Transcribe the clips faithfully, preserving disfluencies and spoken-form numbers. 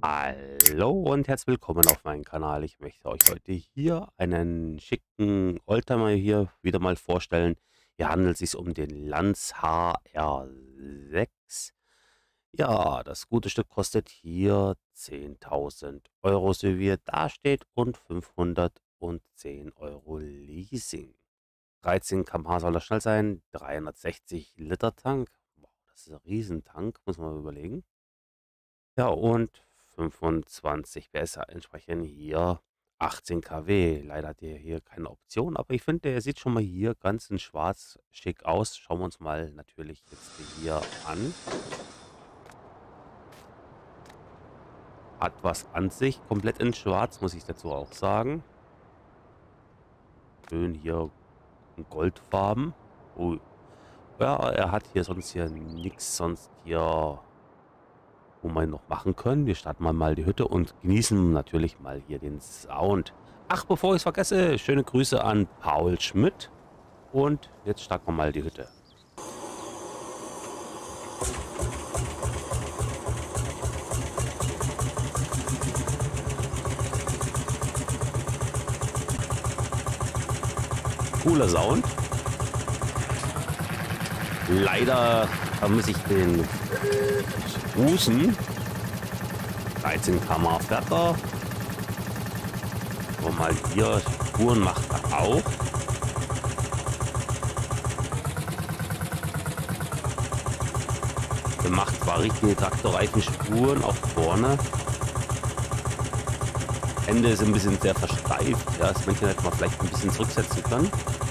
Hallo und herzlich willkommen auf meinem Kanal. Ich möchte euch heute hier einen schicken Oldtimer hier wieder mal vorstellen. Hier handelt es sich um den Lanz H R sechs. Ja, das gute Stück kostet hier zehntausend Euro, so wie er da steht, und fünfhundertzehn Euro Leasing. dreizehn Kilometer pro Stunde soll er schnell sein, dreihundertsechzig Liter Tank. Wow, das ist ein Riesentank, muss man mal überlegen. Ja, und fünfundzwanzig P S entsprechen hier achtzehn Kilowatt. Leider hat der hier keine Option, aber ich finde, der sieht schon mal hier ganz in schwarz schick aus. Schauen wir uns mal natürlich jetzt hier an. Hat was an sich, komplett in schwarz, muss ich dazu auch sagen. Schön hier in Goldfarben. Oh, ja, er hat hier sonst hier nichts, sonst hier, wo wir noch machen können. Wir starten mal die Hütte und genießen natürlich mal hier den Sound. Ach, bevor ich es vergesse, schöne Grüße an Paul Schmidt. Und jetzt starten wir mal die Hütte. Cooler Sound. Leider muss ich den Fußen. dreizehn Kilometer pro Stunde fährt er. Aber mal hier Spuren macht er auch. Er macht zwar richtige Traktorreifenspuren auch vorne. Hände ist ein bisschen sehr versteift. Ja, das Männchen hätte man vielleicht ein bisschen zurücksetzen können.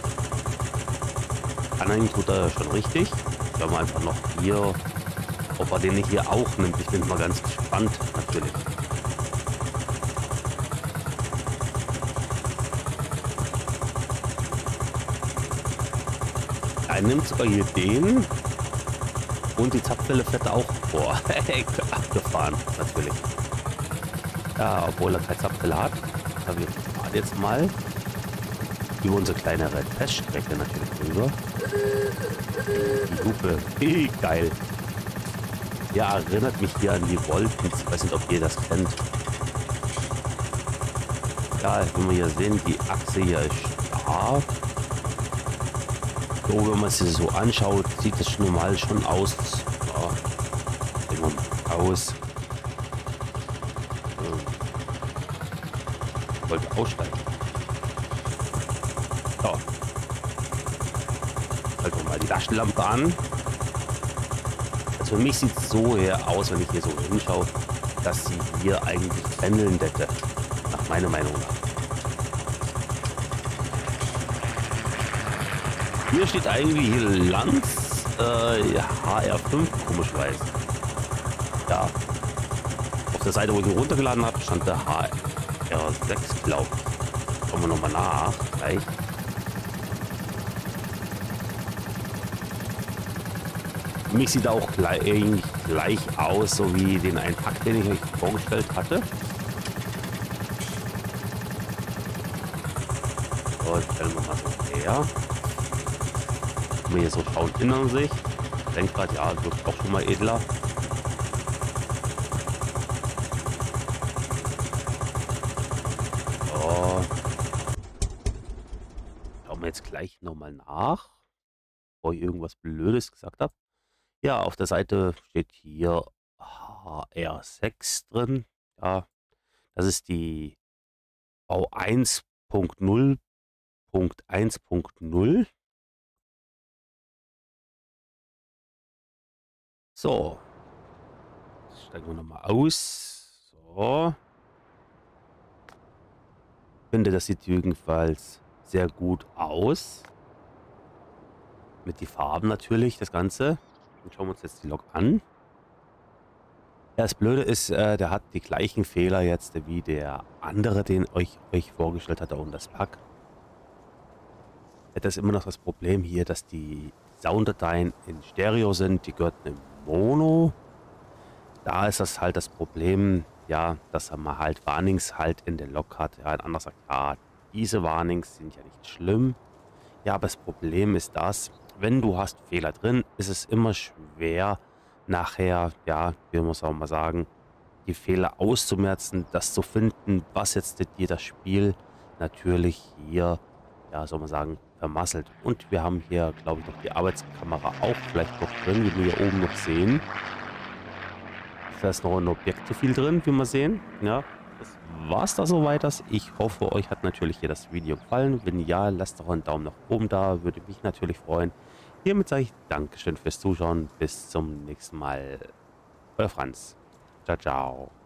Anhängen tut er schon richtig. Schauen wir einfach noch hier, ob er den hier auch nimmt. Ich bin mal ganz gespannt, natürlich. Er nimmt sogar hier den. Und die Zapfwelle fährt er auch vor. Abgefahren, natürlich. Ja, obwohl er keine Zapfwelle hat. Aber wir fahren jetzt mal über unsere kleinere Teststrecke natürlich drüber. Die Lupe. Hey, geil. Ja, erinnert mich hier an die Wolken. Ich weiß nicht, ob ihr das kennt. Ja, wenn wir hier sehen, die Achse hier ist stark. So, wenn man sie so anschaut, sieht es normal schon aus. Ja, sehen wir mal aus. Ich wollte aussteigen. So. Halten wir mal die Taschenlampe an. Also für mich sieht es so her aus, wenn ich hier so hinschaue, dass sie hier eigentlich pendeln hätte. Nach meiner Meinung nach. Hier steht eigentlich hier Lanz äh, H R fünf, komischerweise. Ja. Auf der Seite, wo ich ihn runtergeladen habe, stand der H R sechs, glaube ich. Schauen wir nochmal nach. Gleich. Für mich sieht er auch gleich, eigentlich gleich aus, so wie den einen Pack, den ich euch vorgestellt hatte. So, jetzt stellen wir mal so her. Wenn wir hier so schauen in an sich. Ich denke gerade, ja, wirkt auch schon mal edler. So. Schauen wir jetzt gleich nochmal nach, bevor ich irgendwas Blödes gesagt habe. Ja, auf der Seite steht hier H R sechs drin. Ja, das ist die V eins Punkt null Punkt eins Punkt null. So. Jetzt steigen wir nochmal aus. So. Ich finde, das sieht jedenfalls sehr gut aus. Mit die Farben natürlich, das Ganze. Dann schauen wir uns jetzt die Lok an. Ja, das Blöde ist, äh, der hat die gleichen Fehler jetzt wie der andere, den euch euch vorgestellt hatte, und das Pack. Das ist immer noch das Problem hier, dass die Sounddateien in Stereo sind, die gehörten im Mono. Da ist das halt das Problem, ja, dass man halt Warnings halt in der Lok hat. Ja, ein anderer sagt, ja, diese Warnings sind ja nicht schlimm. Ja, aber das Problem ist das, wenn du hast Fehler drin, ist es immer schwer, nachher, ja, wie muss man auch mal sagen, die Fehler auszumerzen, das zu finden, was jetzt dir das Spiel natürlich hier, ja, soll man sagen, vermasselt. Und wir haben hier, glaube ich, noch die Arbeitskamera auch vielleicht noch drin, wie wir hier oben noch sehen. Da ist noch ein Objekt zu viel drin, wie wir sehen. Ja, das war's da soweit. Ich hoffe, euch hat natürlich hier das Video gefallen. Wenn ja, lasst doch einen Daumen nach oben da, würde mich natürlich freuen. Hiermit sage ich Dankeschön fürs Zuschauen. Bis zum nächsten Mal. Euer Franz. Ciao, ciao.